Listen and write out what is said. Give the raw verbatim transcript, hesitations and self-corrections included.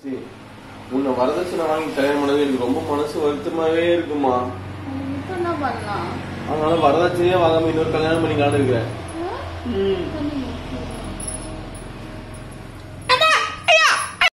உன்னை வரதட்சணை வாங்கி கல்யாணம் பண்ணது எனக்கு ரொம்ப மனசு வருத்தமாவே இருக்குமா. என்ன பண்ணலாம்? அதனால வரதட்சணையே வாங்காம இன்னொரு கல்யாணம் பண்ணிக்கலான்னு இருக்கிறேன்.